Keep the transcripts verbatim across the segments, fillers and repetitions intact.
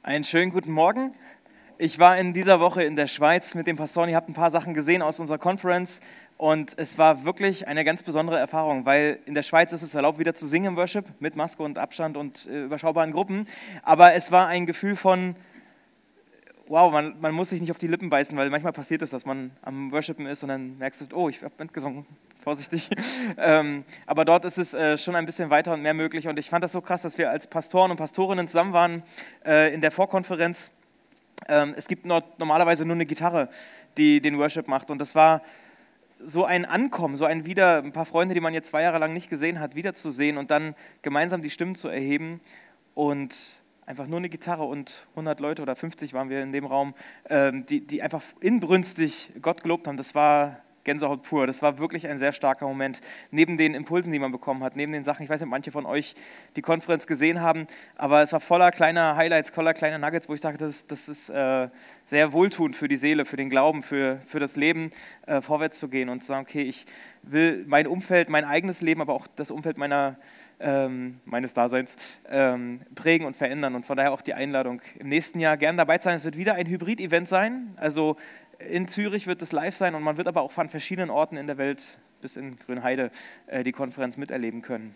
Einen schönen guten Morgen. Ich war in dieser Woche in der Schweiz mit den Pastoren. Ihr habt ein paar Sachen gesehen aus unserer Conference und es war wirklich eine ganz besondere Erfahrung, weil in der Schweiz ist es erlaubt, wieder zu singen im Worship mit Maske und Abstand und äh, überschaubaren Gruppen. Aber es war ein Gefühl von, wow, man, man muss sich nicht auf die Lippen beißen, weil manchmal passiert es, dass man am Worshipen ist und dann merkst du, oh, ich habe mitgesungen. Vorsichtig. Ähm, aber dort ist es äh, schon ein bisschen weiter und mehr möglich. Und ich fand das so krass, dass wir als Pastoren und Pastorinnen zusammen waren äh, in der Vorkonferenz. Ähm, es gibt dort normalerweise nur eine Gitarre, die den Worship macht. Und das war so ein Ankommen, so ein Wieder, ein paar Freunde, die man jetzt zwei Jahre lang nicht gesehen hat, wiederzusehen und dann gemeinsam die Stimmen zu erheben. Und einfach nur eine Gitarre und hundert Leute oder fünfzig waren wir in dem Raum, ähm, die, die einfach inbrünstig Gott gelobt haben. Das war Gänsehaut pur. Das war wirklich ein sehr starker Moment. Neben den Impulsen, die man bekommen hat, neben den Sachen, ich weiß nicht, ob manche von euch die Konferenz gesehen haben, aber es war voller kleiner Highlights, voller kleiner Nuggets, wo ich dachte, das ist, das ist äh, sehr wohltuend für die Seele, für den Glauben, für, für das Leben, äh, vorwärts zu gehen und zu sagen, okay, ich will mein Umfeld, mein eigenes Leben, aber auch das Umfeld meiner Ähm, meines Daseins ähm, prägen und verändern und von daher auch die Einladung im nächsten Jahr gern dabei sein. Es wird wieder ein Hybrid-Event sein, also in Zürich wird es live sein und man wird aber auch von verschiedenen Orten in der Welt bis in Grünheide äh, die Konferenz miterleben können.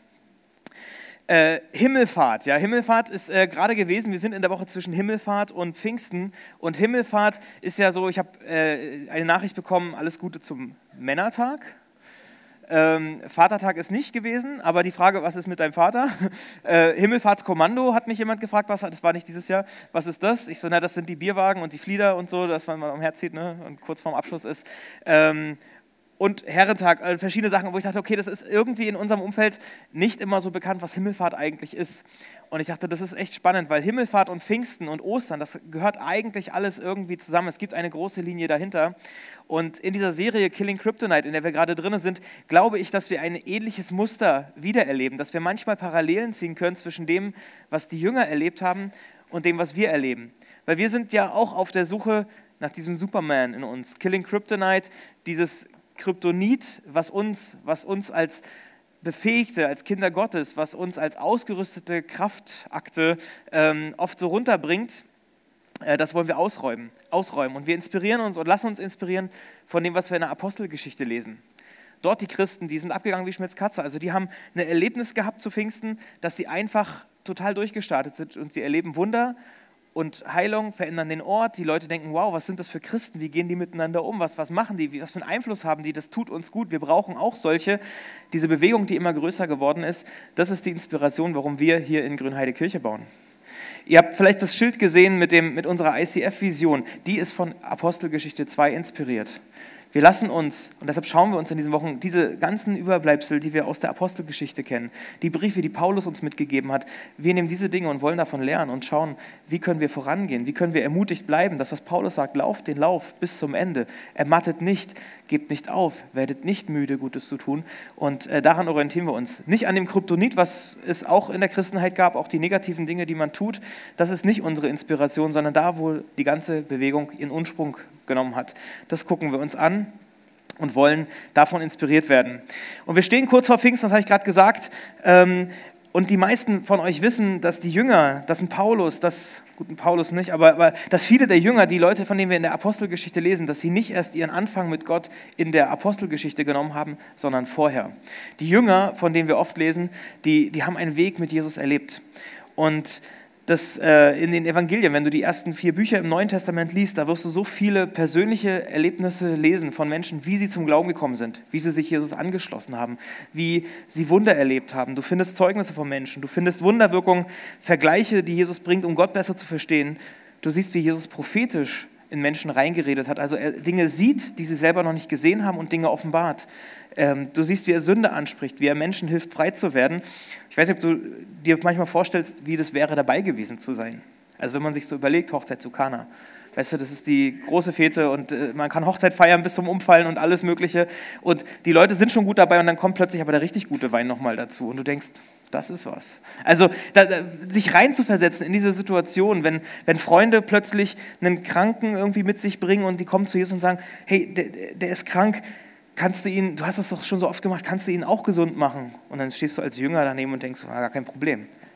Äh, Himmelfahrt, ja, Himmelfahrt ist äh, gerade gewesen, wir sind in der Woche zwischen Himmelfahrt und Pfingsten und Himmelfahrt ist ja so, ich habe äh, eine Nachricht bekommen, alles Gute zum Männertag. Ähm, Vatertag ist nicht gewesen, aber die Frage, was ist mit deinem Vater? Äh, Himmelfahrtskommando hat mich jemand gefragt, was, das war nicht dieses Jahr, was ist das? Ich so, na, das sind die Bierwagen und die Flieder und so, dass man mal umherzieht, ne, und kurz vorm Abschluss ist. Ähm, und Herrentag, äh, verschiedene Sachen, wo ich dachte, okay, das ist irgendwie in unserem Umfeld nicht immer so bekannt, was Himmelfahrt eigentlich ist. Und ich dachte, das ist echt spannend, weil Himmelfahrt und Pfingsten und Ostern, das gehört eigentlich alles irgendwie zusammen. Es gibt eine große Linie dahinter. Und in dieser Serie Killing Kryptonite, in der wir gerade drin sind, glaube ich, dass wir ein ähnliches Muster wiedererleben, dass wir manchmal Parallelen ziehen können zwischen dem, was die Jünger erlebt haben und dem, was wir erleben. Weil wir sind ja auch auf der Suche nach diesem Superman in uns. Killing Kryptonite, dieses Kryptonit, was uns, was uns als Befähigte, als Kinder Gottes, was uns als ausgerüstete Kraftakte ähm, oft so runterbringt, äh, das wollen wir ausräumen, ausräumen. Und wir inspirieren uns und lassen uns inspirieren von dem, was wir in der Apostelgeschichte lesen. Dort die Christen, die sind abgegangen wie Schmitz Katze. Also die haben ein Erlebnis gehabt zu Pfingsten, dass sie einfach total durchgestartet sind und sie erleben Wunder und Heilung, verändern den Ort. Die Leute denken, wow, was sind das für Christen? Wie gehen die miteinander um? Was, was machen die? Was für einen Einfluss haben die? Das tut uns gut. Wir brauchen auch solche. Diese Bewegung, die immer größer geworden ist, das ist die Inspiration, warum wir hier in Grünheide Kirche bauen. Ihr habt vielleicht das Schild gesehen mit, dem, mit unserer I C F-Vision. Die ist von Apostelgeschichte zwei inspiriert. Wir lassen uns, und deshalb schauen wir uns in diesen Wochen diese ganzen Überbleibsel, die wir aus der Apostelgeschichte kennen, die Briefe, die Paulus uns mitgegeben hat, wir nehmen diese Dinge und wollen davon lernen und schauen, wie können wir vorangehen, wie können wir ermutigt bleiben. Das, was Paulus sagt, lauft den Lauf bis zum Ende, ermattet nicht, gebt nicht auf, werdet nicht müde, Gutes zu tun. Und äh, daran orientieren wir uns. Nicht an dem Kryptonit, was es auch in der Christenheit gab, auch die negativen Dinge, die man tut, das ist nicht unsere Inspiration, sondern da, wo die ganze Bewegung ihren Ursprung genommen hat. Das gucken wir uns an und wollen davon inspiriert werden. Und wir stehen kurz vor Pfingsten, das habe ich gerade gesagt, ähm, und die meisten von euch wissen, dass die Jünger, dass ein Paulus, das, gut, ein Paulus nicht, aber, aber dass viele der Jünger, die Leute, von denen wir in der Apostelgeschichte lesen, dass sie nicht erst ihren Anfang mit Gott in der Apostelgeschichte genommen haben, sondern vorher. Die Jünger, von denen wir oft lesen, die, die haben einen Weg mit Jesus erlebt. Und Das, äh, in den Evangelien, wenn du die ersten vier Bücher im Neuen Testament liest, da wirst du so viele persönliche Erlebnisse lesen von Menschen, wie sie zum Glauben gekommen sind, wie sie sich Jesus angeschlossen haben, wie sie Wunder erlebt haben. Du findest Zeugnisse von Menschen, du findest Wunderwirkungen, Vergleiche, die Jesus bringt, um Gott besser zu verstehen. Du siehst, wie Jesus prophetisch in Menschen reingeredet hat, also er Dinge sieht, die sie selber noch nicht gesehen haben und Dinge offenbart. Ähm, du siehst, wie er Sünde anspricht, wie er Menschen hilft, frei zu werden. Ich weiß nicht, ob du dir manchmal vorstellst, wie das wäre, dabei gewesen zu sein. Also wenn man sich so überlegt, Hochzeit zu Kana. Weißt du, das ist die große Fete und äh, man kann Hochzeit feiern bis zum Umfallen und alles Mögliche. Und die Leute sind schon gut dabei und dann kommt plötzlich aber der richtig gute Wein nochmal dazu. Und du denkst, das ist was. Also da, da, sich reinzuversetzen in diese Situation, wenn, wenn Freunde plötzlich einen Kranken irgendwie mit sich bringen und die kommen zu Jesus und sagen, hey, der, der ist krank, kannst du ihn, du hast das doch schon so oft gemacht, kannst du ihn auch gesund machen? Und dann stehst du als Jünger daneben und denkst, ah, gar kein Problem.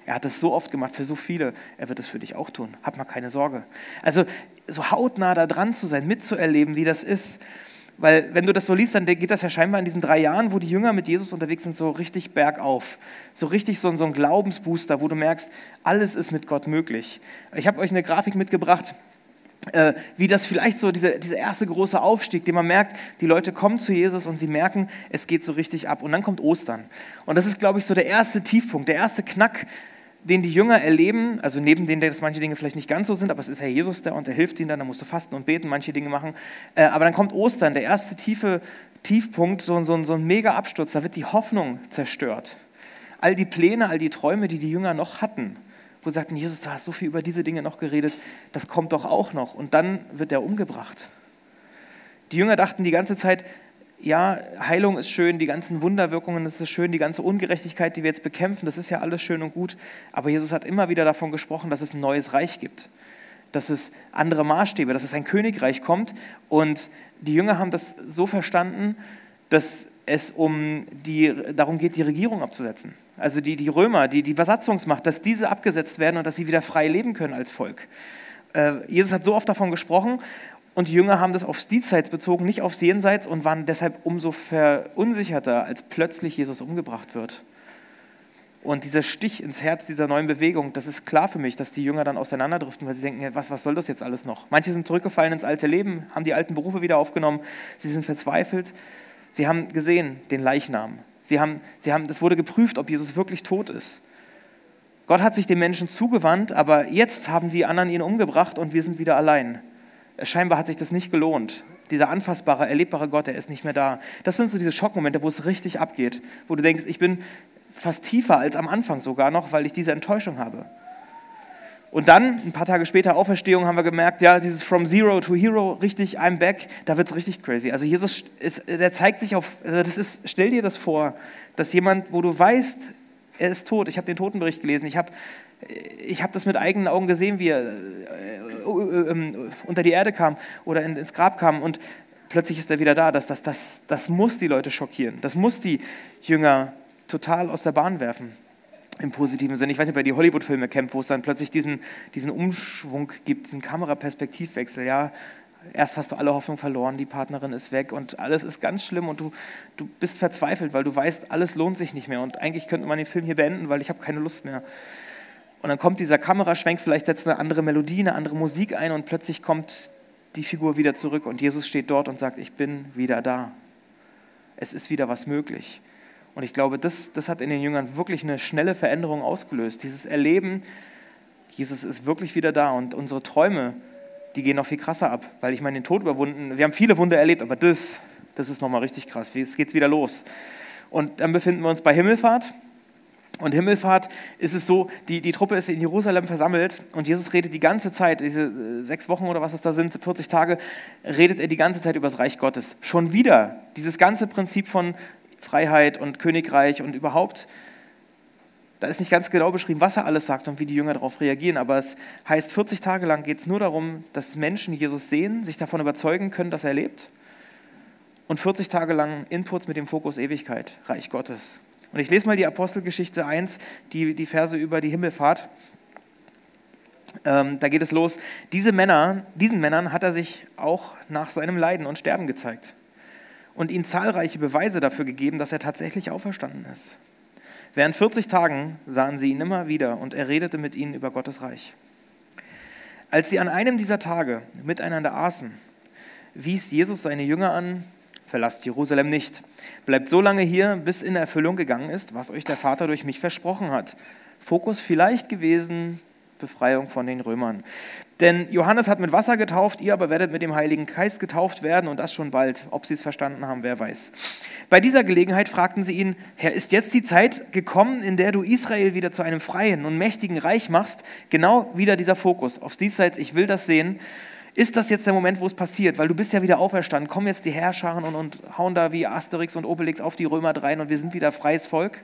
Er hat das so oft gemacht für so viele, er wird es für dich auch tun. Hab mal keine Sorge. Also so hautnah da dran zu sein, mitzuerleben, wie das ist. Weil wenn du das so liest, dann geht das ja scheinbar in diesen drei Jahren, wo die Jünger mit Jesus unterwegs sind, so richtig bergauf. So richtig so, so ein Glaubensbooster, wo du merkst, alles ist mit Gott möglich. Ich habe euch eine Grafik mitgebracht, äh, wie das vielleicht so, diese, dieser erste große Aufstieg, den man merkt, die Leute kommen zu Jesus und sie merken, es geht so richtig ab. Und dann kommt Ostern. Und das ist, glaube ich, so der erste Tiefpunkt, der erste Knack, den die Jünger erleben, also neben denen, dass manche Dinge vielleicht nicht ganz so sind, aber es ist Herr Jesus da und der hilft ihnen dann, da musst du fasten und beten, manche Dinge machen. Äh, aber dann kommt Ostern, der erste tiefe Tiefpunkt, so, so, so ein mega Absturz, da wird die Hoffnung zerstört. All die Pläne, all die Träume, die die Jünger noch hatten, wo sie sagten, Jesus, du hast so viel über diese Dinge noch geredet, das kommt doch auch noch. Und dann wird er umgebracht. Die Jünger dachten die ganze Zeit, ja, Heilung ist schön, die ganzen Wunderwirkungen, das ist schön, die ganze Ungerechtigkeit, die wir jetzt bekämpfen, das ist ja alles schön und gut. Aber Jesus hat immer wieder davon gesprochen, dass es ein neues Reich gibt, dass es andere Maßstäbe, dass es ein Königreich kommt. Und die Jünger haben das so verstanden, dass es um die, darum geht, die Regierung abzusetzen. Also die, die Römer, die, die Besatzungsmacht, dass diese abgesetzt werden und dass sie wieder frei leben können als Volk. Äh, Jesus hat so oft davon gesprochen. Und die Jünger haben das aufs Diesseits bezogen, nicht aufs Jenseits und waren deshalb umso verunsicherter, als plötzlich Jesus umgebracht wird. Und dieser Stich ins Herz dieser neuen Bewegung, das ist klar für mich, dass die Jünger dann auseinanderdriften, weil sie denken, was, was soll das jetzt alles noch? Manche sind zurückgefallen ins alte Leben, haben die alten Berufe wieder aufgenommen, sie sind verzweifelt. Sie haben gesehen den Leichnam. Sie haben, sie haben, das wurde geprüft, ob Jesus wirklich tot ist. Gott hat sich den Menschen zugewandt, aber jetzt haben die anderen ihn umgebracht und wir sind wieder allein. Scheinbar hat sich das nicht gelohnt. Dieser anfassbare, erlebbare Gott, der ist nicht mehr da. Das sind so diese Schockmomente, wo es richtig abgeht, wo du denkst, ich bin fast tiefer als am Anfang sogar noch, weil ich diese Enttäuschung habe. Und dann, ein paar Tage später, Auferstehung, haben wir gemerkt, ja, dieses From Zero to Hero, richtig, I'm back, da wird es richtig crazy. Also Jesus, ist, der zeigt sich auf, also das ist, stell dir das vor, dass jemand, wo du weißt, er ist tot, ich habe den Totenbericht gelesen, ich habe ich hab das mit eigenen Augen gesehen, wie er unter die Erde kam oder ins Grab kam und plötzlich ist er wieder da. Das, das, das, das muss die Leute schockieren. Das muss die Jünger total aus der Bahn werfen, im positiven Sinne. Ich weiß nicht, ob ihr die Hollywood-Filme kennt, wo es dann plötzlich diesen, diesen Umschwung gibt, diesen Kameraperspektivwechsel. Ja, erst hast du alle Hoffnung verloren, die Partnerin ist weg und alles ist ganz schlimm und du, du bist verzweifelt, weil du weißt, alles lohnt sich nicht mehr und eigentlich könnte man den Film hier beenden, weil ich habe keine Lust mehr. Und dann kommt dieser Kameraschwenk, vielleicht setzt eine andere Melodie, eine andere Musik ein und plötzlich kommt die Figur wieder zurück und Jesus steht dort und sagt, ich bin wieder da. Es ist wieder was möglich. Und ich glaube, das, das hat in den Jüngern wirklich eine schnelle Veränderung ausgelöst. Dieses Erleben, Jesus ist wirklich wieder da und unsere Träume, die gehen noch viel krasser ab, weil ich meine, den Tod überwunden, wir haben viele Wunder erlebt, aber das, das ist nochmal richtig krass, es geht wieder los. Und dann befinden wir uns bei Himmelfahrt. Und Himmelfahrt ist es so, die, die Truppe ist in Jerusalem versammelt und Jesus redet die ganze Zeit, diese sechs Wochen oder was es da sind, vierzig Tage, redet er die ganze Zeit über das Reich Gottes. Schon wieder dieses ganze Prinzip von Freiheit und Königreich und überhaupt, da ist nicht ganz genau beschrieben, was er alles sagt und wie die Jünger darauf reagieren, aber es heißt, vierzig Tage lang geht es nur darum, dass Menschen Jesus sehen, sich davon überzeugen können, dass er lebt und vierzig Tage lang Inputs mit dem Fokus Ewigkeit, Reich Gottes. Und ich lese mal die Apostelgeschichte eins, die, die Verse über die Himmelfahrt. Ähm, da geht es los. Diese Männer, diesen Männern hat er sich auch nach seinem Leiden und Sterben gezeigt und ihnen zahlreiche Beweise dafür gegeben, dass er tatsächlich auferstanden ist. Während vierzig Tagen sahen sie ihn immer wieder und er redete mit ihnen über Gottes Reich. Als sie an einem dieser Tage miteinander aßen, wies Jesus seine Jünger an, verlasst Jerusalem nicht. Bleibt so lange hier, bis in Erfüllung gegangen ist, was euch der Vater durch mich versprochen hat. Fokus vielleicht gewesen, Befreiung von den Römern. Denn Johannes hat mit Wasser getauft, ihr aber werdet mit dem Heiligen Geist getauft werden und das schon bald. Ob sie es verstanden haben, wer weiß. Bei dieser Gelegenheit fragten sie ihn, Herr, ist jetzt die Zeit gekommen, in der du Israel wieder zu einem freien und mächtigen Reich machst? Genau wieder dieser Fokus aufs Diesseits, ich will das sehen. Ist das jetzt der Moment, wo es passiert? Weil du bist ja wieder auferstanden. Kommen jetzt die Herrscharen und, und hauen da wie Asterix und Obelix auf die Römer drein und wir sind wieder freies Volk?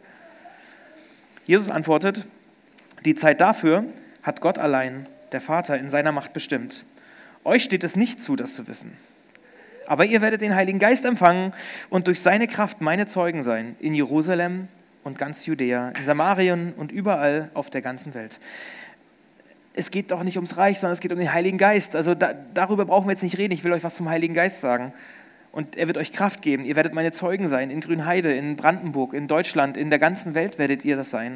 Jesus antwortet, die Zeit dafür hat Gott allein, der Vater, in seiner Macht bestimmt. Euch steht es nicht zu, das zu wissen. Aber ihr werdet den Heiligen Geist empfangen und durch seine Kraft meine Zeugen sein. In Jerusalem, und ganz Judäa, in Samarien und überall auf der ganzen Welt. Es geht doch nicht ums Reich, sondern es geht um den Heiligen Geist. Also da, darüber brauchen wir jetzt nicht reden. Ich will euch was zum Heiligen Geist sagen. Und er wird euch Kraft geben. Ihr werdet meine Zeugen sein. In Grünheide, in Brandenburg, in Deutschland, in der ganzen Welt werdet ihr das sein.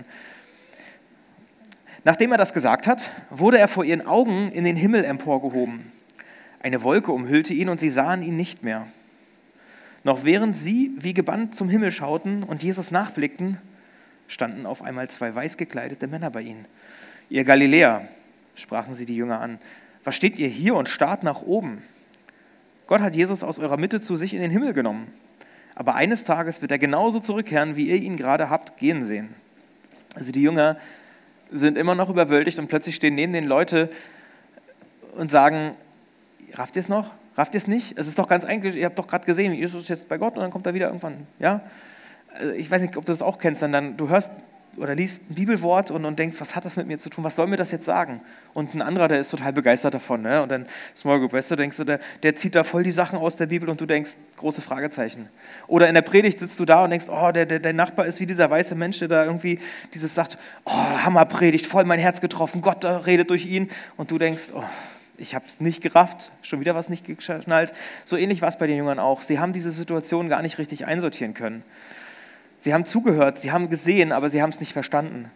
Nachdem er das gesagt hat, wurde er vor ihren Augen in den Himmel emporgehoben. Eine Wolke umhüllte ihn und sie sahen ihn nicht mehr. Noch während sie wie gebannt zum Himmel schauten und Jesus nachblickten, standen auf einmal zwei weiß gekleidete Männer bei ihnen. Ihr Galiläer, sprachen sie die Jünger an, was steht ihr hier und starrt nach oben? Gott hat Jesus aus eurer Mitte zu sich in den Himmel genommen. Aber eines Tages wird er genauso zurückkehren, wie ihr ihn gerade habt gehen sehen. Also die Jünger sind immer noch überwältigt und plötzlich stehen neben den Leute und sagen, rafft ihr es noch? Rafft ihr es nicht? Es ist doch ganz eigentlich, ihr habt doch gerade gesehen, Jesus ist jetzt bei Gott und dann kommt er wieder irgendwann. Ja? Also ich weiß nicht, ob du das auch kennst, dann, dann du hörst oder liest ein Bibelwort und, und denkst, was hat das mit mir zu tun? Was soll mir das jetzt sagen? Und ein anderer, der ist total begeistert davon. Ne? Und dann Small Group, weißt du, denkst du, der, der zieht da voll die Sachen aus der Bibel und du denkst, große Fragezeichen. Oder in der Predigt sitzt du da und denkst, oh, der, der, der Nachbar ist wie dieser weiße Mensch, der da irgendwie dieses sagt, oh, Hammerpredigt, voll mein Herz getroffen, Gott da redet durch ihn. Und du denkst, oh, ich habe es nicht gerafft, schon wieder was nicht geschnallt. So ähnlich war es bei den Jüngern auch. Sie haben diese Situation gar nicht richtig einsortieren können. Sie haben zugehört, sie haben gesehen, aber sie haben es nicht verstanden.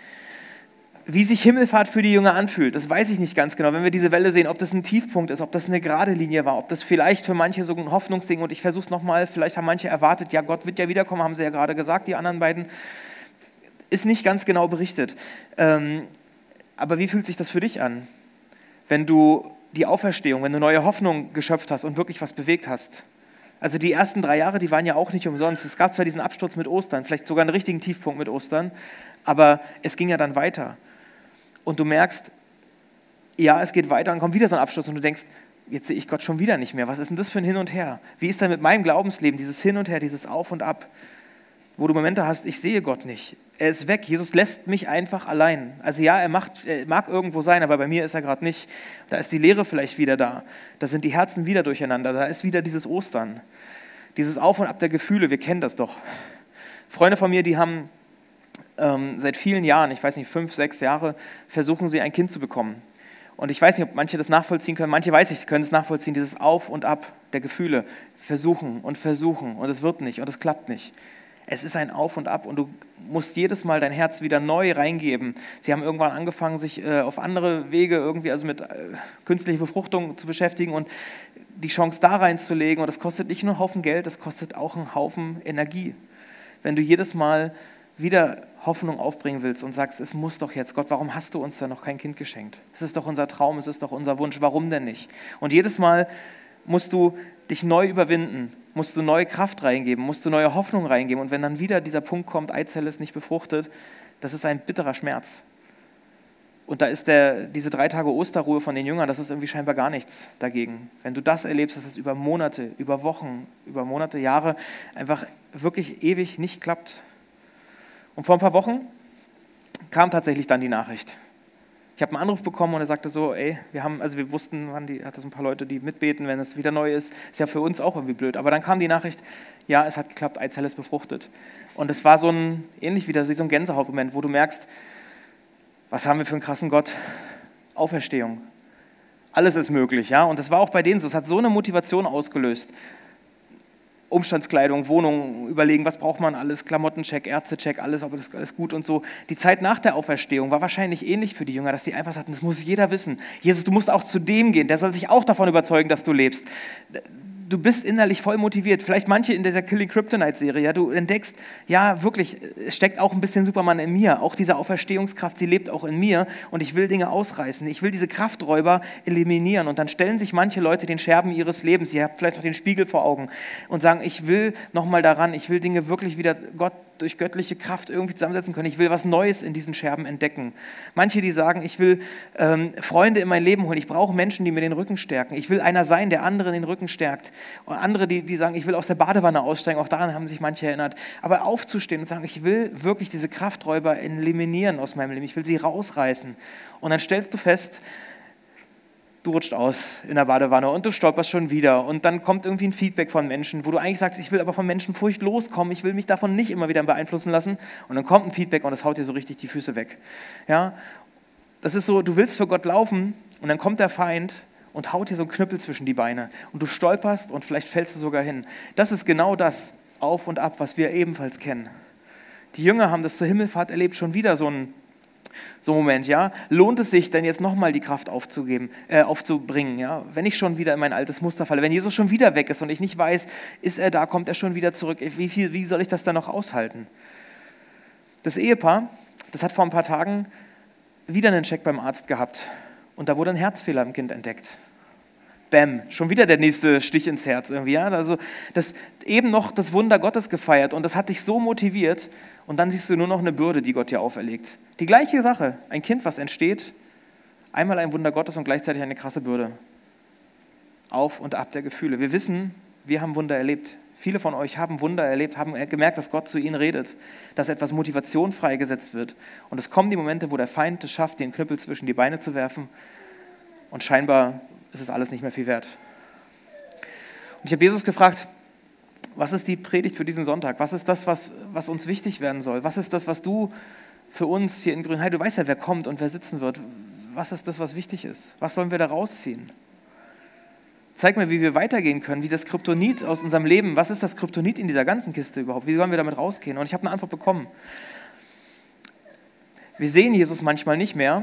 Wie sich Himmelfahrt für die Jünger anfühlt, das weiß ich nicht ganz genau. Wenn wir diese Welle sehen, ob das ein Tiefpunkt ist, ob das eine gerade Linie war, ob das vielleicht für manche so ein Hoffnungsding, und ich versuche es nochmal, vielleicht haben manche erwartet, ja, Gott wird ja wiederkommen, haben sie ja gerade gesagt, die anderen beiden, ist nicht ganz genau berichtet. Ähm, aber wie fühlt sich das für dich an, wenn du die Auferstehung, wenn du neue Hoffnung geschöpft hast und wirklich was bewegt hast? Also die ersten drei Jahre, die waren ja auch nicht umsonst. Es gab zwar diesen Absturz mit Ostern, vielleicht sogar einen richtigen Tiefpunkt mit Ostern, aber es ging ja dann weiter. Und du merkst, ja, es geht weiter, dann kommt wieder so ein Absturz und du denkst, jetzt sehe ich Gott schon wieder nicht mehr. Was ist denn das für ein Hin und Her? Wie ist denn mit meinem Glaubensleben, dieses Hin und Her, dieses Auf und Ab, wo du Momente hast, ich sehe Gott nicht. Er ist weg. Jesus lässt mich einfach allein. Also ja, er, macht, er mag irgendwo sein, aber bei mir ist er gerade nicht. Da ist die Leere vielleicht wieder da. Da sind die Herzen wieder durcheinander. Da ist wieder dieses Ostern. Dieses Auf und Ab der Gefühle, wir kennen das doch. Freunde von mir, die haben ähm, seit vielen Jahren, ich weiß nicht, fünf, sechs Jahre, versuchen sie ein Kind zu bekommen. Und ich weiß nicht, ob manche das nachvollziehen können. Manche, weiß ich, können es nachvollziehen, dieses Auf und Ab der Gefühle. Versuchen und versuchen und es wird nicht und es klappt nicht. Es ist ein Auf und Ab und du musst jedes Mal dein Herz wieder neu reingeben. Sie haben irgendwann angefangen, sich äh, auf andere Wege irgendwie, also mit äh, künstlicher Befruchtung zu beschäftigen und die Chance da reinzulegen. Und das kostet nicht nur einen Haufen Geld, das kostet auch einen Haufen Energie. Wenn du jedes Mal wieder Hoffnung aufbringen willst und sagst, es muss doch jetzt, Gott, warum hast du uns da noch kein Kind geschenkt? Es ist doch unser Traum, es ist doch unser Wunsch, warum denn nicht? Und jedes Mal musst du dich neu überwinden, musst du neue Kraft reingeben, musst du neue Hoffnung reingeben. Und wenn dann wieder dieser Punkt kommt, Eizelle ist nicht befruchtet, das ist ein bitterer Schmerz. Und da ist der, diese drei Tage Osterruhe von den Jüngern, das ist irgendwie scheinbar gar nichts dagegen. Wenn du das erlebst, dass es über Monate, über Wochen, über Monate, Jahre einfach wirklich ewig nicht klappt. Und vor ein paar Wochen kam tatsächlich dann die Nachricht. Ich habe einen Anruf bekommen und er sagte so, ey, wir haben, also wir wussten, wann die, hatte so ein paar Leute, die mitbeten, wenn es wieder neu ist, ist ja für uns auch irgendwie blöd. Aber dann kam die Nachricht, ja, es hat geklappt, Eizelle ist befruchtet. Und es war so ein, ähnlich wieder so ein Gänsehautmoment, wo du merkst, was haben wir für einen krassen Gott? Auferstehung. Alles ist möglich, ja. Und das war auch bei denen so, es hat so eine Motivation ausgelöst. Umstandskleidung, Wohnung, überlegen, was braucht man alles, Klamottencheck, Ärztecheck, alles, ob das alles gut und so. Die Zeit nach der Auferstehung war wahrscheinlich ähnlich für die Jünger, dass sie einfach sagten, das muss jeder wissen. Jesus, du musst auch zu dem gehen, der soll sich auch davon überzeugen, dass du lebst. Du bist innerlich voll motiviert. Vielleicht manche in dieser Killing Kryptonite-Serie, ja, du entdeckst, ja, wirklich, es steckt auch ein bisschen Superman in mir. Auch diese Auferstehungskraft, sie lebt auch in mir und ich will Dinge ausreißen. Ich will diese Krafträuber eliminieren. Und dann stellen sich manche Leute den Scherben ihres Lebens, ihr habt vielleicht auch den Spiegel vor Augen und sagen, ich will nochmal daran, ich will Dinge wirklich wieder Gott durch göttliche Kraft irgendwie zusammensetzen können. Ich will was Neues in diesen Scherben entdecken. Manche, die sagen, ich will ähm, Freunde in mein Leben holen. Ich brauche Menschen, die mir den Rücken stärken. Ich will einer sein, der anderen den Rücken stärkt. Und andere, die, die sagen, ich will aus der Badewanne aussteigen. Auch daran haben sich manche erinnert. Aber aufzustehen und sagen, ich will wirklich diese Krafträuber eliminieren aus meinem Leben. Ich will sie rausreißen. Und dann stellst du fest, du rutscht aus in der Badewanne und du stolperst schon wieder und dann kommt irgendwie ein Feedback von Menschen, wo du eigentlich sagst, ich will aber von Menschenfurcht loskommen, ich will mich davon nicht immer wieder beeinflussen lassen und dann kommt ein Feedback und das haut dir so richtig die Füße weg. Ja? Das ist so, du willst für Gott laufen und dann kommt der Feind und haut dir so einen Knüppel zwischen die Beine und du stolperst und vielleicht fällst du sogar hin. Das ist genau das Auf und Ab, was wir ebenfalls kennen. Die Jünger haben das zur Himmelfahrt erlebt, schon wieder so ein So Moment, ja, lohnt es sich denn jetzt nochmal die Kraft aufzugeben, äh, aufzubringen, ja, wenn ich schon wieder in mein altes Muster falle, wenn Jesus schon wieder weg ist und ich nicht weiß, ist er da, kommt er schon wieder zurück, wie, viel, wie soll ich das dann noch aushalten? Das Ehepaar, das hat vor ein paar Tagen wieder einen Check beim Arzt gehabt und da wurde ein Herzfehler im Kind entdeckt. Bäm, schon wieder der nächste Stich ins Herz irgendwie, ja, also das, eben noch das Wunder Gottes gefeiert und das hat dich so motiviert und dann siehst du nur noch eine Bürde, die Gott dir auferlegt. Die gleiche Sache, ein Kind, was entsteht, einmal ein Wunder Gottes und gleichzeitig eine krasse Bürde. Auf und ab der Gefühle. Wir wissen, wir haben Wunder erlebt. Viele von euch haben Wunder erlebt, haben gemerkt, dass Gott zu ihnen redet, dass etwas Motivation freigesetzt wird. Und es kommen die Momente, wo der Feind es schafft, den Knüppel zwischen die Beine zu werfen und scheinbar ist es alles nicht mehr viel wert. Und ich habe Jesus gefragt, was ist die Predigt für diesen Sonntag? Was ist das, was, was uns wichtig werden soll? Was ist das, was du für uns hier in Grünheide, du weißt ja, wer kommt und wer sitzen wird. Was ist das, was wichtig ist? Was sollen wir da rausziehen? Zeig mir, wie wir weitergehen können, wie das Kryptonit aus unserem Leben, was ist das Kryptonit in dieser ganzen Kiste überhaupt? Wie sollen wir damit rausgehen? Und ich habe eine Antwort bekommen. Wir sehen Jesus manchmal nicht mehr.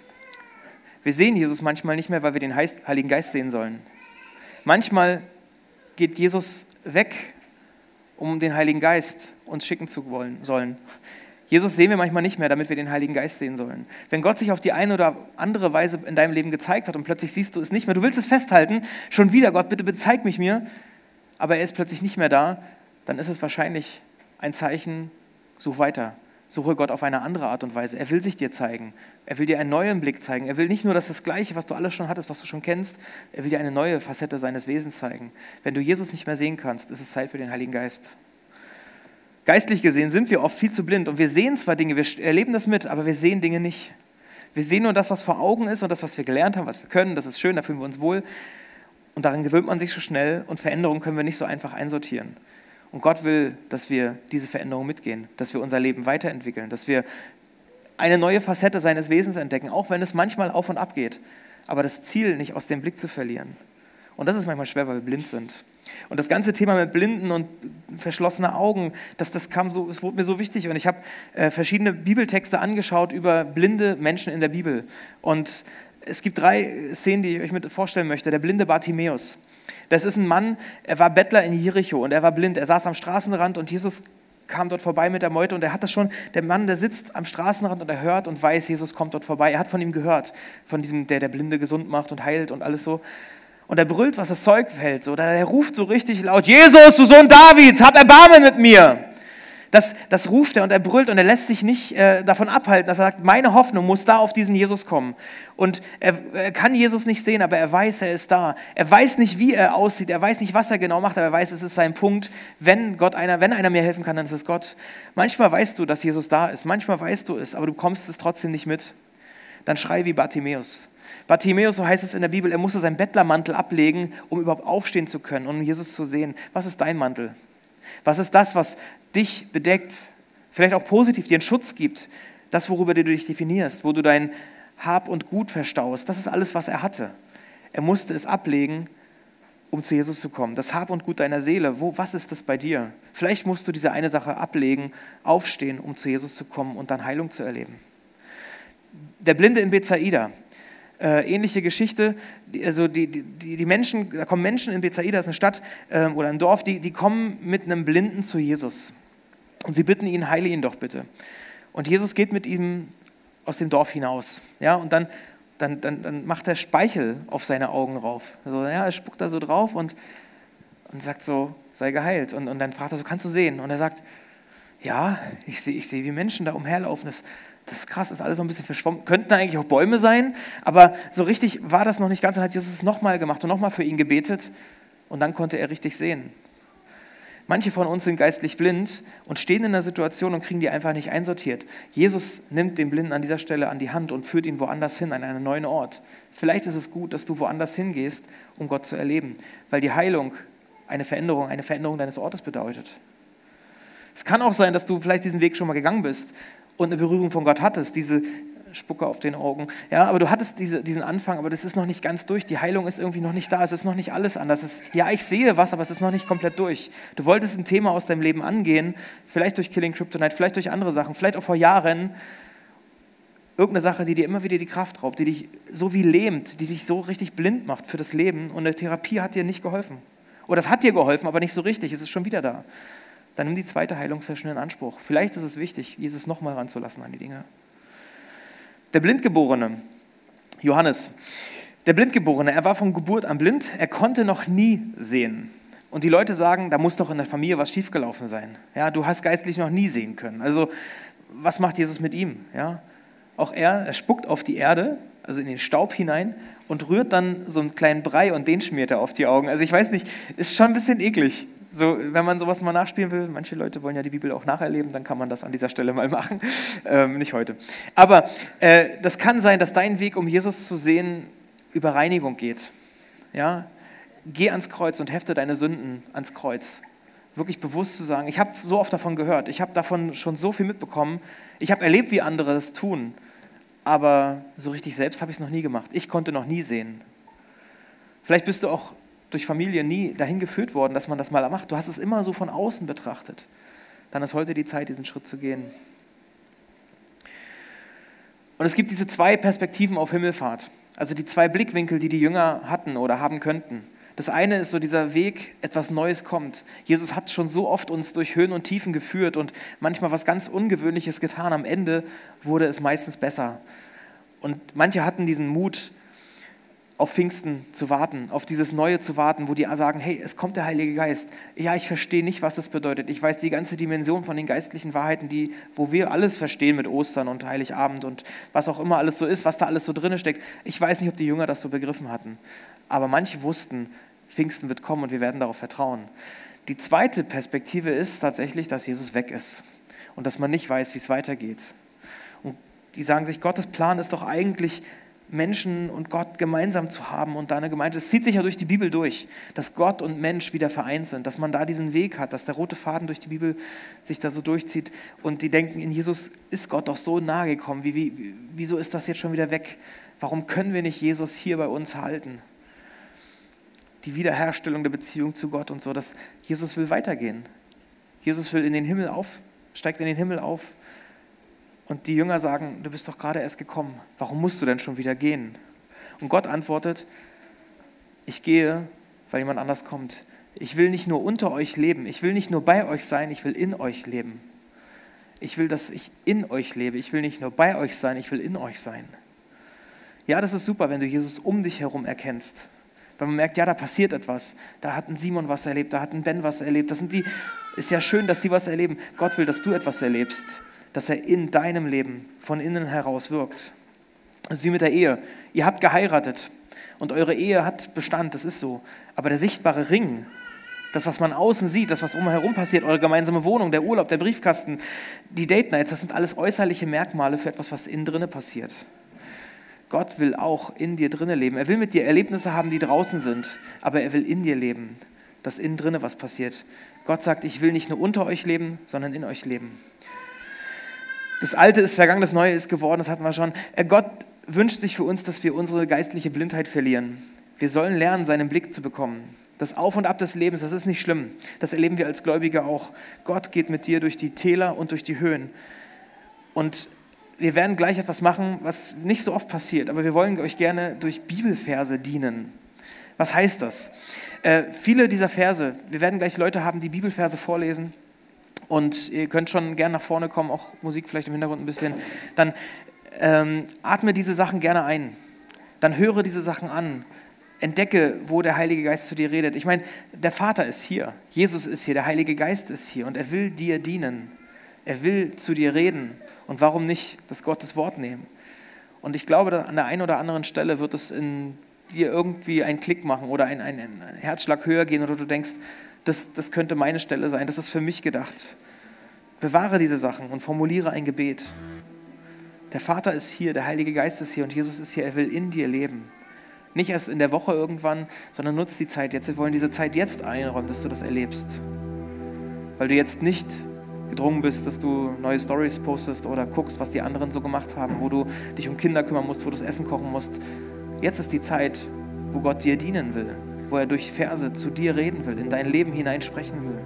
Wir sehen Jesus manchmal nicht mehr, weil wir den Heiligen Geist sehen sollen. Manchmal geht Jesus weg, um den Heiligen Geist uns schicken zu wollen, sollen. Jesus sehen wir manchmal nicht mehr, damit wir den Heiligen Geist sehen sollen. Wenn Gott sich auf die eine oder andere Weise in deinem Leben gezeigt hat und plötzlich siehst du es nicht mehr, du willst es festhalten, schon wieder, Gott, bitte, bitte zeig mich mir, aber er ist plötzlich nicht mehr da, dann ist es wahrscheinlich ein Zeichen, such weiter. Suche Gott auf eine andere Art und Weise. Er will sich dir zeigen. Er will dir einen neuen Blick zeigen. Er will nicht nur das, das Gleiche, was du alles schon hattest, was du schon kennst. Er will dir eine neue Facette seines Wesens zeigen. Wenn du Jesus nicht mehr sehen kannst, ist es Zeit für den Heiligen Geist. Geistlich gesehen sind wir oft viel zu blind und wir sehen zwar Dinge, wir erleben das mit, aber wir sehen Dinge nicht. Wir sehen nur das, was vor Augen ist und das, was wir gelernt haben, was wir können. Das ist schön, da fühlen wir uns wohl. Und daran gewöhnt man sich so schnell und Veränderungen können wir nicht so einfach einsortieren. Und Gott will, dass wir diese Veränderung mitgehen, dass wir unser Leben weiterentwickeln, dass wir eine neue Facette seines Wesens entdecken, auch wenn es manchmal auf und ab geht, aber das Ziel nicht aus dem Blick zu verlieren. Und das ist manchmal schwer, weil wir blind sind. Und das ganze Thema mit Blinden und verschlossenen Augen, das, das kam so, es wurde mir so wichtig. Und ich habe äh, verschiedene Bibeltexte angeschaut über blinde Menschen in der Bibel. Und es gibt drei Szenen, die ich euch mit vorstellen möchte. Der blinde Bartimäus. Das ist ein Mann, er war Bettler in Jericho und er war blind. Er saß am Straßenrand und Jesus kam dort vorbei mit der Meute und er hat das schon, der Mann, der sitzt am Straßenrand und er hört und weiß, Jesus kommt dort vorbei. Er hat von ihm gehört, von diesem, der der Blinde gesund macht und heilt und alles so. Und er brüllt, was das Zeug hält. So. Er ruft so richtig laut, Jesus, du Sohn Davids, hab Erbarmen mit mir. Das, das ruft er und er brüllt und er lässt sich nicht äh, davon abhalten, dass er sagt, meine Hoffnung muss da auf diesen Jesus kommen. Und er, er kann Jesus nicht sehen, aber er weiß, er ist da. Er weiß nicht, wie er aussieht, er weiß nicht, was er genau macht, aber er weiß, es ist sein Punkt. Wenn Gott einer, wenn einer mir helfen kann, dann ist es Gott. Manchmal weißt du, dass Jesus da ist, manchmal weißt du es, aber du kommst es trotzdem nicht mit. Dann schrei wie Bartimäus. Bartimäus, so heißt es in der Bibel, er musste seinen Bettlermantel ablegen, um überhaupt aufstehen zu können, um Jesus zu sehen. Was ist dein Mantel? Was ist das, was dich bedeckt, vielleicht auch positiv dir einen Schutz gibt, das, worüber du dich definierst, wo du dein Hab und Gut verstaust, das ist alles, was er hatte. Er musste es ablegen, um zu Jesus zu kommen. Das Hab und Gut deiner Seele, wo, was ist das bei dir? Vielleicht musst du diese eine Sache ablegen, aufstehen, um zu Jesus zu kommen und dann Heilung zu erleben. Der Blinde in Bethsaida, Äh, ähnliche Geschichte, die, also die, die, die Menschen, da kommen Menschen in Bethsaida, das ist eine Stadt äh, oder ein Dorf, die, die kommen mit einem Blinden zu Jesus und sie bitten ihn, heile ihn doch bitte. Und Jesus geht mit ihm aus dem Dorf hinaus, ja, und dann, dann, dann, dann macht er Speichel auf seine Augen rauf. Also, ja, er spuckt da so drauf und, und sagt so, sei geheilt. Und, und dann fragt er so, kannst du sehen? Und er sagt, ja, ich sehe, ich sehe, wie Menschen da umherlaufen. Das, Das ist krass, ist alles noch ein bisschen verschwommen. Könnten eigentlich auch Bäume sein, aber so richtig war das noch nicht ganz. Dann hat Jesus es nochmal gemacht und nochmal für ihn gebetet und dann konnte er richtig sehen. Manche von uns sind geistlich blind und stehen in einer Situation und kriegen die einfach nicht einsortiert. Jesus nimmt den Blinden an dieser Stelle an die Hand und führt ihn woanders hin, an einen neuen Ort. Vielleicht ist es gut, dass du woanders hingehst, um Gott zu erleben, weil die Heilung eine Veränderung, eine Veränderung deines Ortes bedeutet. Es kann auch sein, dass du vielleicht diesen Weg schon mal gegangen bist und eine Berührung von Gott hattest, diese Spucke auf den Augen. Ja, aber du hattest diese, diesen Anfang, aber das ist noch nicht ganz durch. Die Heilung ist irgendwie noch nicht da. Es ist noch nicht alles anders. Es ist, ja, ich sehe was, aber es ist noch nicht komplett durch. Du wolltest ein Thema aus deinem Leben angehen, vielleicht durch Killing Kryptonite, vielleicht durch andere Sachen, vielleicht auch vor Jahren. Irgendeine Sache, die dir immer wieder die Kraft raubt, die dich so wie lähmt, die dich so richtig blind macht für das Leben. Und eine Therapie hat dir nicht geholfen. Oder es hat dir geholfen, aber nicht so richtig. Es ist schon wieder da. Dann nimm die zweite Heilungssession in Anspruch. Vielleicht ist es wichtig, Jesus nochmal ranzulassen an die Dinge. Der Blindgeborene, Johannes, der Blindgeborene, er war von Geburt an blind, er konnte noch nie sehen. Und die Leute sagen, da muss doch in der Familie was schiefgelaufen sein. Ja, du hast geistlich noch nie sehen können. Also was macht Jesus mit ihm? Ja, auch er, er spuckt auf die Erde, also in den Staub hinein und rührt dann so einen kleinen Brei und den schmiert er auf die Augen. Also ich weiß nicht, ist schon ein bisschen eklig. So, wenn man sowas mal nachspielen will, manche Leute wollen ja die Bibel auch nacherleben, dann kann man das an dieser Stelle mal machen, ähm, nicht heute. Aber äh, das kann sein, dass dein Weg, um Jesus zu sehen, über Reinigung geht. Ja? Geh ans Kreuz und hefte deine Sünden ans Kreuz. Wirklich bewusst zu sagen, ich habe so oft davon gehört, ich habe davon schon so viel mitbekommen, ich habe erlebt, wie andere das tun, aber so richtig selbst habe ich es noch nie gemacht. Ich konnte noch nie sehen. Vielleicht bist du auch durch Familie nie dahin geführt worden, dass man das mal macht. Du hast es immer so von außen betrachtet. Dann ist heute die Zeit, diesen Schritt zu gehen. Und es gibt diese zwei Perspektiven auf Himmelfahrt. Also die zwei Blickwinkel, die die Jünger hatten oder haben könnten. Das eine ist so dieser Weg, etwas Neues kommt. Jesus hat schon so oft uns durch Höhen und Tiefen geführt und manchmal was ganz Ungewöhnliches getan. Am Ende wurde es meistens besser. Und manche hatten diesen Mut, auf Pfingsten zu warten, auf dieses Neue zu warten, wo die sagen, hey, es kommt der Heilige Geist. Ja, ich verstehe nicht, was das bedeutet. Ich weiß die ganze Dimension von den geistlichen Wahrheiten, die, wo wir alles verstehen mit Ostern und Heiligabend und was auch immer alles so ist, was da alles so drin steckt. Ich weiß nicht, ob die Jünger das so begriffen hatten. Aber manche wussten, Pfingsten wird kommen und wir werden darauf vertrauen. Die zweite Perspektive ist tatsächlich, dass Jesus weg ist und dass man nicht weiß, wie es weitergeht. Und die sagen sich, Gottes Plan ist doch eigentlich, Menschen und Gott gemeinsam zu haben und da eine Gemeinschaft. Es zieht sich ja durch die Bibel durch, dass Gott und Mensch wieder vereint sind, dass man da diesen Weg hat, dass der rote Faden durch die Bibel sich da so durchzieht und die denken, in Jesus ist Gott doch so nahe gekommen, wie, wie, wieso ist das jetzt schon wieder weg? Warum können wir nicht Jesus hier bei uns halten? Die Wiederherstellung der Beziehung zu Gott und so, dass Jesus will weitergehen. Jesus will in den Himmel auf, steigt in den Himmel auf. Und die Jünger sagen, du bist doch gerade erst gekommen. Warum musst du denn schon wieder gehen? Und Gott antwortet, ich gehe, weil jemand anders kommt. Ich will nicht nur unter euch leben, ich will nicht nur bei euch sein, ich will in euch leben. Ich will, dass ich in euch lebe. Ich will nicht nur bei euch sein, ich will in euch sein. Ja, das ist super, wenn du Jesus um dich herum erkennst. Wenn man merkt, ja, da passiert etwas. Da hat ein Simon was erlebt, da hat ein Ben was erlebt. Das sind die, ist ja schön, dass die was erleben. Gott will, dass du etwas erlebst. Dass er in deinem Leben von innen heraus wirkt. Das ist wie mit der Ehe. Ihr habt geheiratet und eure Ehe hat Bestand, das ist so. Aber der sichtbare Ring, das, was man außen sieht, das, was umherum passiert, eure gemeinsame Wohnung, der Urlaub, der Briefkasten, die Date Nights, das sind alles äußerliche Merkmale für etwas, was innen drinne passiert. Gott will auch in dir drinne leben. Er will mit dir Erlebnisse haben, die draußen sind, aber er will in dir leben, dass innen drinne was passiert. Gott sagt, ich will nicht nur unter euch leben, sondern in euch leben. Das Alte ist vergangen, das Neue ist geworden, das hatten wir schon. Gott wünscht sich für uns, dass wir unsere geistliche Blindheit verlieren. Wir sollen lernen, seinen Blick zu bekommen. Das Auf und Ab des Lebens, das ist nicht schlimm. Das erleben wir als Gläubige auch. Gott geht mit dir durch die Täler und durch die Höhen. Und wir werden gleich etwas machen, was nicht so oft passiert, aber wir wollen euch gerne durch Bibelverse dienen. Was heißt das? Äh, viele dieser Verse, wir werden gleich Leute haben, die Bibelverse vorlesen. Und ihr könnt schon gerne nach vorne kommen, auch Musik vielleicht im Hintergrund ein bisschen. Dann ähm, atme diese Sachen gerne ein. Dann höre diese Sachen an. Entdecke, wo der Heilige Geist zu dir redet. Ich meine, der Vater ist hier, Jesus ist hier, der Heilige Geist ist hier und er will dir dienen. Er will zu dir reden. Und warum nicht das Gottes Wort nehmen? Und ich glaube, an der einen oder anderen Stelle wird es in dir irgendwie einen Klick machen oder ein, ein, ein Herzschlag höher gehen oder du denkst, das, das könnte meine Stelle sein, das ist für mich gedacht. Bewahre diese Sachen und formuliere ein Gebet. Der Vater ist hier, der Heilige Geist ist hier und Jesus ist hier, er will in dir leben. Nicht erst in der Woche irgendwann, sondern nutz die Zeit jetzt. Wir wollen diese Zeit jetzt einräumen, dass du das erlebst. Weil du jetzt nicht gedrungen bist, dass du neue Stories postest oder guckst, was die anderen so gemacht haben, wo du dich um Kinder kümmern musst, wo du das Essen kochen musst. Jetzt ist die Zeit, wo Gott dir dienen will, wo er durch Verse zu dir reden will, in dein Leben hineinsprechen will.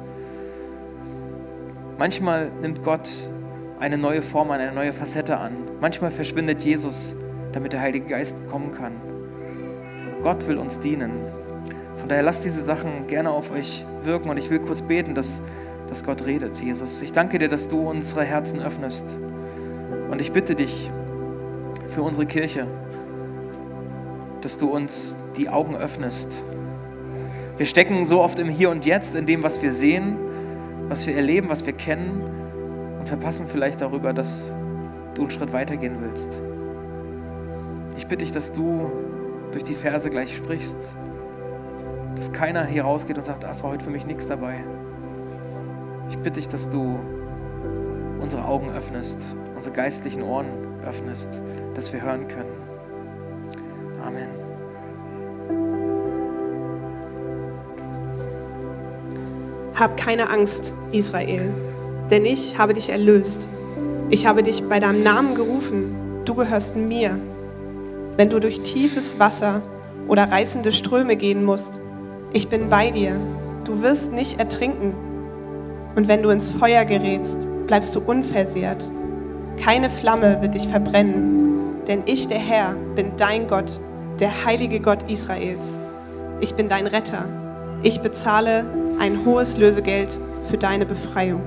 Manchmal nimmt Gott eine neue Form an, eine neue Facette an. Manchmal verschwindet Jesus, damit der Heilige Geist kommen kann. Gott will uns dienen. Von daher lasst diese Sachen gerne auf euch wirken und ich will kurz beten, dass, dass Gott redet. Jesus, ich danke dir, dass du unsere Herzen öffnest und ich bitte dich für unsere Kirche, dass du uns die Augen öffnest. Wir stecken so oft im Hier und Jetzt, in dem, was wir sehen, was wir erleben, was wir kennen und verpassen vielleicht darüber, dass du einen Schritt weitergehen willst. Ich bitte dich, dass du durch die Verse gleich sprichst, dass keiner hier rausgeht und sagt, ah, es war heute für mich nichts dabei. Ich bitte dich, dass du unsere Augen öffnest, unsere geistlichen Ohren öffnest, dass wir hören können. Amen. Hab keine Angst, Israel, denn ich habe dich erlöst. Ich habe dich bei deinem Namen gerufen, du gehörst mir. Wenn du durch tiefes Wasser oder reißende Ströme gehen musst, ich bin bei dir, du wirst nicht ertrinken. Und wenn du ins Feuer gerätst, bleibst du unversehrt. Keine Flamme wird dich verbrennen, denn ich, der Herr, bin dein Gott, der heilige Gott Israels. Ich bin dein Retter. Ich bezahle ein hohes Lösegeld für deine Befreiung.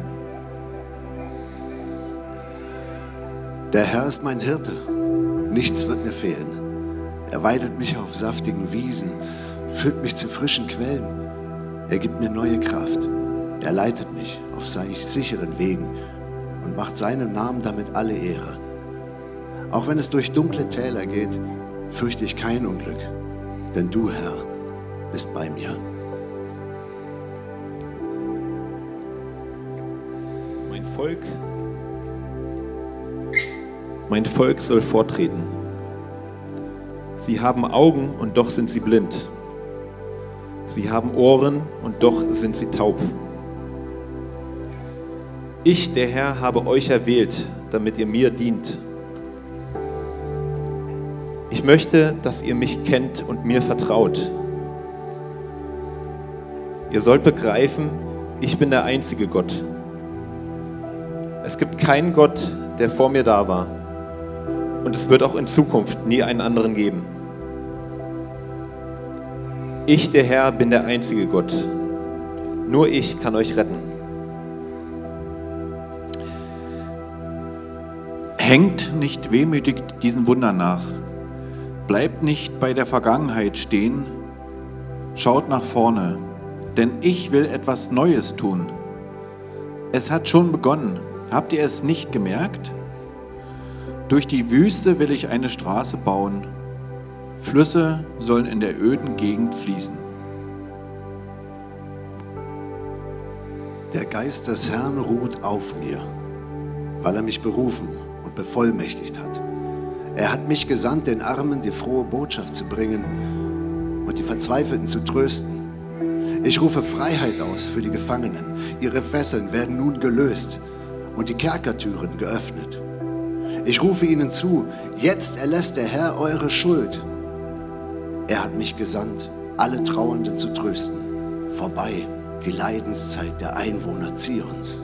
Der Herr ist mein Hirte, nichts wird mir fehlen. Er weidet mich auf saftigen Wiesen, führt mich zu frischen Quellen. Er gibt mir neue Kraft. Er leitet mich auf seinen sicheren Wegen und macht seinem Namen damit alle Ehre. Auch wenn es durch dunkle Täler geht, fürchte ich kein Unglück, denn du, Herr, bist bei mir. Mein Volk, mein Volk soll vortreten. Sie haben Augen und doch sind sie blind. Sie haben Ohren und doch sind sie taub. Ich, der Herr, habe euch erwählt, damit ihr mir dient. Ich möchte, dass ihr mich kennt und mir vertraut. Ihr sollt begreifen, ich bin der einzige Gott. Es gibt keinen Gott, der vor mir da war. Und es wird auch in Zukunft nie einen anderen geben. Ich, der Herr, bin der einzige Gott. Nur ich kann euch retten. Hängt nicht wehmütig diesen Wundern nach. Bleibt nicht bei der Vergangenheit stehen. Schaut nach vorne, denn ich will etwas Neues tun. Es hat schon begonnen. Habt ihr es nicht gemerkt? Durch die Wüste will ich eine Straße bauen. Flüsse sollen in der öden Gegend fließen. Der Geist des Herrn ruht auf mir, weil er mich berufen und bevollmächtigt hat. Er hat mich gesandt, den Armen die frohe Botschaft zu bringen und die Verzweifelten zu trösten. Ich rufe Freiheit aus für die Gefangenen. Ihre Fesseln werden nun gelöst und die Kerkertüren geöffnet. Ich rufe ihnen zu, jetzt erlässt der Herr eure Schuld. Er hat mich gesandt, alle Trauernden zu trösten. Vorbei die Leidenszeit der Einwohner Zions.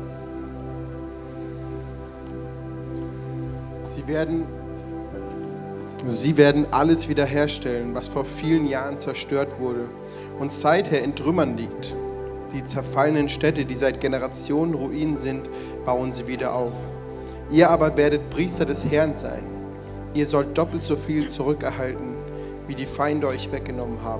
Sie werden, sie werden alles wiederherstellen, was vor vielen Jahren zerstört wurde und seither in Trümmern liegt. Die zerfallenen Städte, die seit Generationen Ruinen sind, bauen sie wieder auf. Ihr aber werdet Priester des Herrn sein. Ihr sollt doppelt so viel zurückerhalten, wie die Feinde euch weggenommen haben.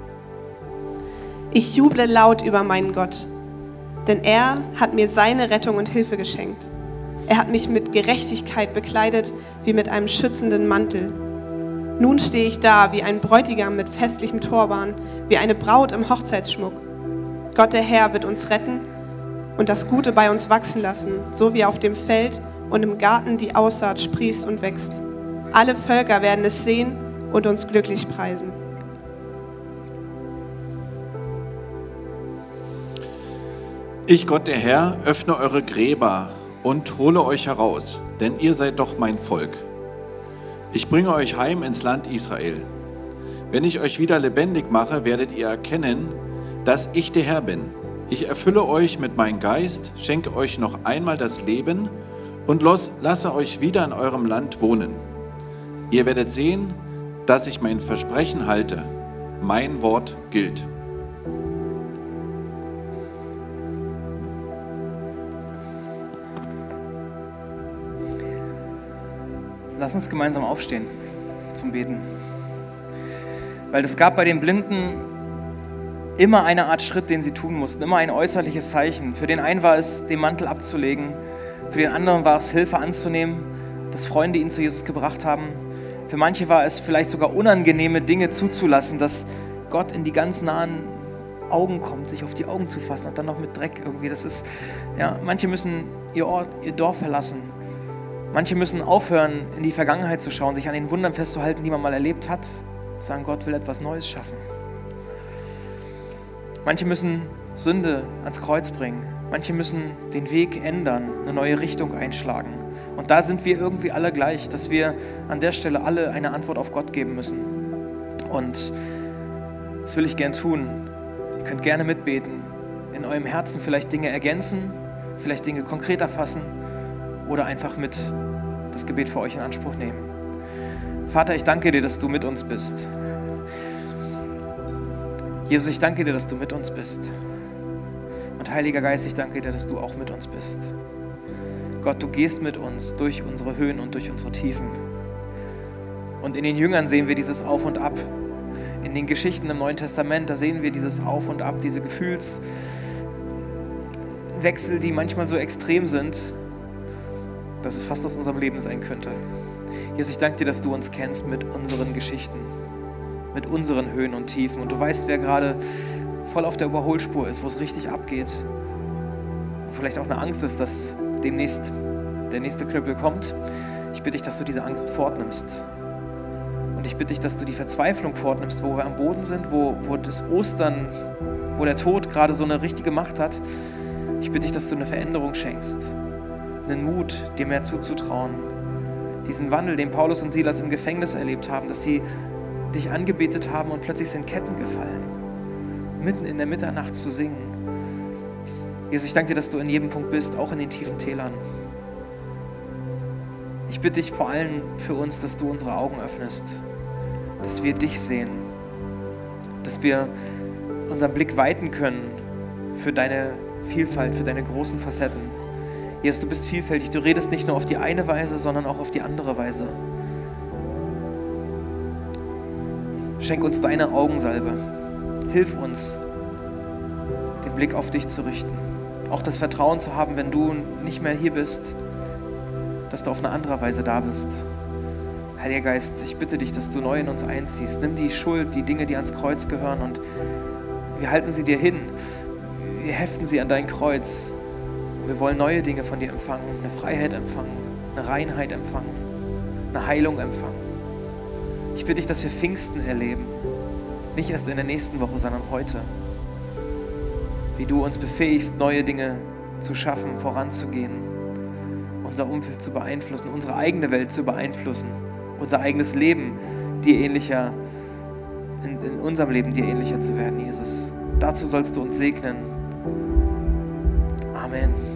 Ich juble laut über meinen Gott, denn er hat mir seine Rettung und Hilfe geschenkt. Er hat mich mit Gerechtigkeit bekleidet, wie mit einem schützenden Mantel. Nun stehe ich da wie ein Bräutigam mit festlichem Turban, wie eine Braut im Hochzeitsschmuck. Gott der Herr wird uns retten und das Gute bei uns wachsen lassen, so wie auf dem Feld und im Garten die Aussaat sprießt und wächst. Alle Völker werden es sehen und uns glücklich preisen. Ich, Gott der Herr, öffne eure Gräber und hole euch heraus, denn ihr seid doch mein Volk. Ich bringe euch heim ins Land Israel. Wenn ich euch wieder lebendig mache, werdet ihr erkennen, dass ich der Herr bin. Ich erfülle euch mit meinem Geist, schenke euch noch einmal das Leben und los, lasse euch wieder in eurem Land wohnen. Ihr werdet sehen, dass ich mein Versprechen halte. Mein Wort gilt. Lass uns gemeinsam aufstehen zum Beten. Weil es gab bei den Blinden immer eine Art Schritt, den sie tun mussten, immer ein äußerliches Zeichen. Für den einen war es, den Mantel abzulegen, für den anderen war es, Hilfe anzunehmen, dass Freunde ihn zu Jesus gebracht haben. Für manche war es vielleicht sogar unangenehme Dinge zuzulassen, dass Gott in die ganz nahen Augen kommt, sich auf die Augen zu fassen und dann noch mit Dreck irgendwie. Das ist, ja, manche müssen ihr Ort, ihr Dorf verlassen. Manche müssen aufhören, in die Vergangenheit zu schauen, sich an den Wundern festzuhalten, die man mal erlebt hat. Sagen, Gott will etwas Neues schaffen. Manche müssen Sünde ans Kreuz bringen. Manche müssen den Weg ändern, eine neue Richtung einschlagen. Und da sind wir irgendwie alle gleich, dass wir an der Stelle alle eine Antwort auf Gott geben müssen. Und das will ich gern tun. Ihr könnt gerne mitbeten, in eurem Herzen vielleicht Dinge ergänzen, vielleicht Dinge konkreter fassen oder einfach mit das Gebet für euch in Anspruch nehmen. Vater, ich danke dir, dass du mit uns bist. Jesus, ich danke dir, dass du mit uns bist. Und Heiliger Geist, ich danke dir, dass du auch mit uns bist. Gott, du gehst mit uns durch unsere Höhen und durch unsere Tiefen. Und in den Jüngern sehen wir dieses Auf und Ab. In den Geschichten im Neuen Testament, da sehen wir dieses Auf und Ab, diese Gefühlswechsel, die manchmal so extrem sind, dass es fast aus unserem Leben sein könnte. Jesus, ich danke dir, dass du uns kennst mit unseren Geschichten, mit unseren Höhen und Tiefen. Und du weißt, wer gerade voll auf der Überholspur ist, wo es richtig abgeht. Wo vielleicht auch eine Angst ist, dass demnächst der nächste Knüppel kommt. Ich bitte dich, dass du diese Angst fortnimmst. Und ich bitte dich, dass du die Verzweiflung fortnimmst, wo wir am Boden sind, wo, wo das Ostern, wo der Tod gerade so eine richtige Macht hat. Ich bitte dich, dass du eine Veränderung schenkst. Einen Mut, dir mehr zuzutrauen. Diesen Wandel, den Paulus und Silas im Gefängnis erlebt haben, dass sie dich angebetet haben und plötzlich sind Ketten gefallen. Mitten in der Mitternacht zu singen. Jesus, ich danke dir, dass du in jedem Punkt bist, auch in den tiefen Tälern. Ich bitte dich vor allem für uns, dass du unsere Augen öffnest, dass wir dich sehen, dass wir unseren Blick weiten können für deine Vielfalt, für deine großen Facetten. Jesus, du bist vielfältig, du redest nicht nur auf die eine Weise, sondern auch auf die andere Weise. Schenk uns deine Augensalbe. Hilf uns, den Blick auf dich zu richten. Auch das Vertrauen zu haben, wenn du nicht mehr hier bist, dass du auf eine andere Weise da bist. Heiliger Geist, ich bitte dich, dass du neu in uns einziehst. Nimm die Schuld, die Dinge, die ans Kreuz gehören, und wir halten sie dir hin. Wir heften sie an dein Kreuz. Wir wollen neue Dinge von dir empfangen, eine Freiheit empfangen, eine Reinheit empfangen, eine Heilung empfangen. Ich bitte dich, dass wir Pfingsten erleben, nicht erst in der nächsten Woche, sondern heute. Wie du uns befähigst, neue Dinge zu schaffen, voranzugehen, unser Umfeld zu beeinflussen, unsere eigene Welt zu beeinflussen, unser eigenes Leben dir ähnlicher, in, in unserem Leben dir ähnlicher zu werden, Jesus. Dazu sollst du uns segnen. Amen.